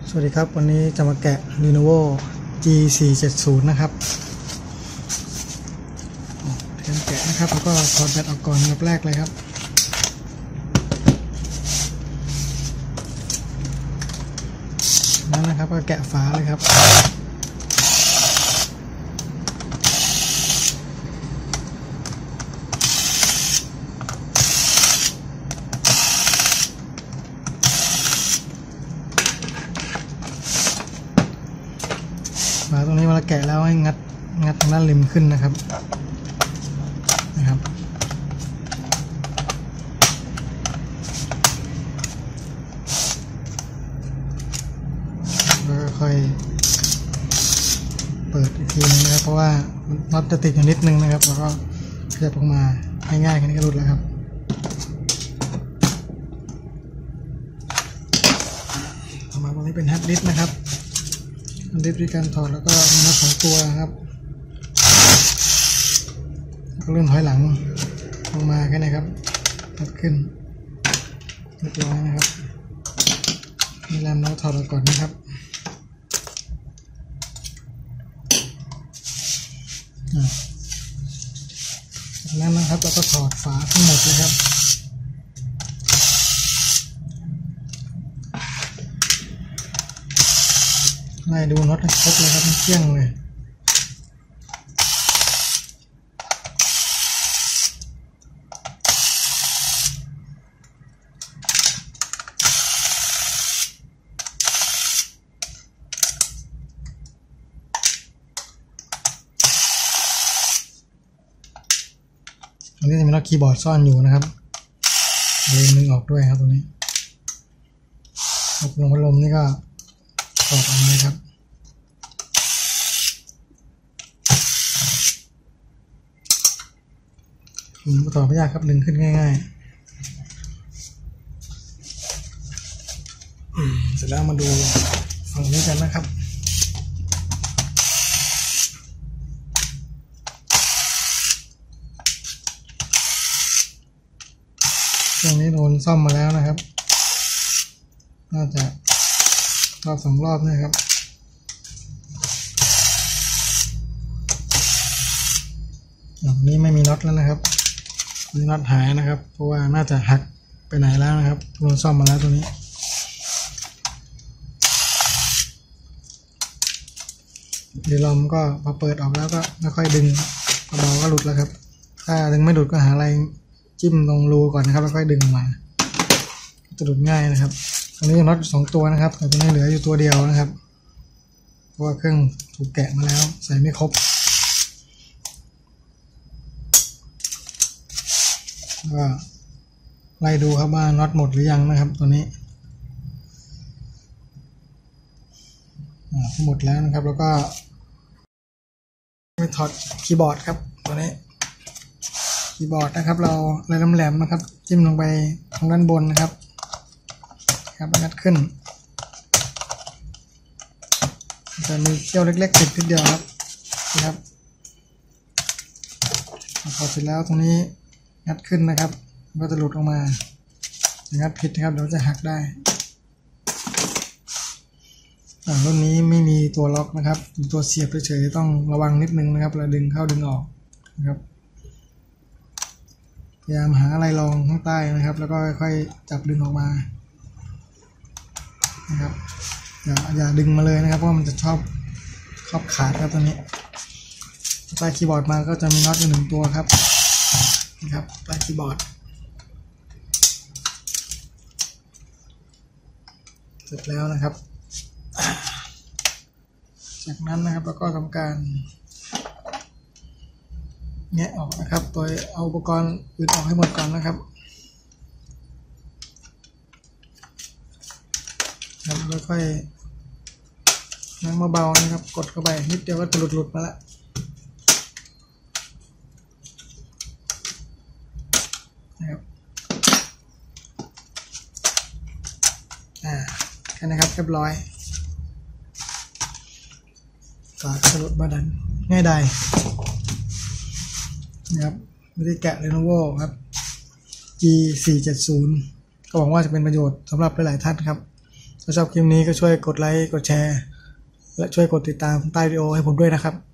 สวัสดีครับวันนี้จะมาแกะ Lenovo G470 นะครับเตรียมแกะนะครับแล้วก็ถอดแบตออกก่อนแบบแรกเลยครับนั่นนะครับก็แกะฝาเลยครับฝาตรงนี้เวลาแกะแล้วให้งัดทางด้านริมขึ้นนะครับแล้วก็ค่อยเปิดอีกทีนึงนะครับเพราะว่าน็อตจะติดอยู่นิดนึงนะครับแล้วก็ขยับออกมาง่ายๆแค่นี้ก็หลุดแล้วครับต่อมาตรงนี้เป็นฮาร์ดดิสก์นะครับฮาร์ดดิสก์วิธีการถอดแล้วก็มีน็อต2ตัวครับก็เลื่อนถอยหลังลงมาแค่นี้ครับตัดขึ้นเรียบร้อยนะครับมีแรมเราถอดออกก่อนนะครับจากนั้นนะครับเราก็ถอดฝาทั้งหมดเลยครับไล่ดูน็อตให้ครบเลยครับเที่ยงเลยอันนี้จะมีน็อตคีย์บอร์ดซ่อนอยู่นะครับเลนนึงออกด้วยครับตรงนี้ลงพัดลมนี่ก็ถอดออกเลยครับถอดไม่ยากครับดึงขึ้นง่ายๆเสร็จแล้วมาดูฝั่งนี้กันนะครับตรงนี้โดนซ่อมมาแล้วนะครับน่าจะรอบ2 รอบนะครับนี้ไม่มีน็อตแล้วนะครับมีน็อตหายนะครับเพราะว่าน่าจะหักไปไหนแล้วนะครับโดนซ่อมมาแล้วตัวนี้เดี๋ยวลมก็พอเปิดออกแล้วก็ค่อยดึงเบาๆก็หลุดแล้วครับถ้าดึงไม่หลุดก็หาอะไรจิ้มตรงรูก่อนนะครับแล้วค่อยดึงมาจะหลุดง่ายนะครับตรงนี้น็อต2 ตัวนะครับแต่ตัวนี้เหลืออยู่ตัวเดียวนะครับเพราะว่าเครื่องถูกแกะมาแล้วใส่ไม่ครบก็ไล่ดูครับว่าน็อตหมดหรือยังนะครับตัวนี้หมดแล้วนะครับแล้วก็ไปถอดคีย์บอร์ดครับตัวนี้คีย์บอร์ดนะครับเราอะไรแหลมๆนะครับจิ้มลงไปทางด้านบนนะครับงัดขึ้นจะมีเขี้ยวเล็กๆติดนิดเดียวครับนะครับพอเสร็จแล้วตรงนี้งัดขึ้นนะครับก็จะหลุดออกมางัดผิดนะครับเดี๋ยวจะหักได้รุ่นนี้ไม่มีตัวล็อกนะครับตัวเสียบเฉยๆต้องระวังนิดนึงนะครับเวลาดึงเข้าดึงออกนะครับพยายามหาอะไรรองข้างใต้นะครับแล้วก็ค่อยๆจับดึงออกมานะครับอย่าดึงมาเลยนะครับเพราะมันจะชอบขาดครับตัวนี้ใต้คีย์บอร์ดมาก็จะมีน็อตอยู่1 ตัวครับนะครับใต้คีย์บอร์ดเสร็จแล้วนะครับจากนั้นนะครับเราก็ทำการแงะออกนะครับโดยเอาอุปกรณ์อื่นออกให้หมดก่อนนะครับค่อยๆนั่งเบาๆนะครับกดเข้าไปนิดเดียวก็จะหลุดมาแล้วนะครับแค่นี้ครับเรียบร้อยฝากสรุปมาดันง่ายได้นะครับวิธีแกะ Lenovo ครับ G470 ก็หวังว่าจะเป็นประโยชน์สำหรับหลายๆท่านครับถ้าชอบคลิปนี้ก็ช่วยกดไลค์กดแชร์และช่วยกดติดตามใต้วิดีโอให้ผมด้วยนะครับ